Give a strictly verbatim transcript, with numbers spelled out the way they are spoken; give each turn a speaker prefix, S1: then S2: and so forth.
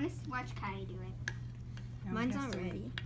S1: want to watch Kai do it.
S2: No,
S3: Mine's not
S2: Destiny.
S3: ready.